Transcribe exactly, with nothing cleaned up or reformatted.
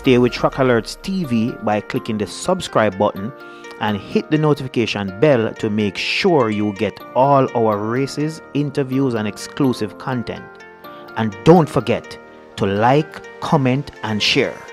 Stay with Track Alerts T V by clicking the subscribe button and hit the notification bell to make sure you get all our races, interviews, and exclusive content. And don't forget to like, comment, and share.